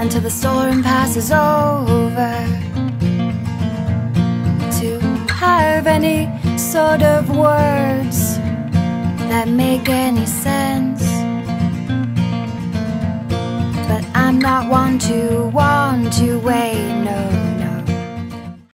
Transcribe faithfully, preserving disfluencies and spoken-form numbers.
until the storm passes over. To have any sort of words that make any sense. But I'm not one to want to wait, no.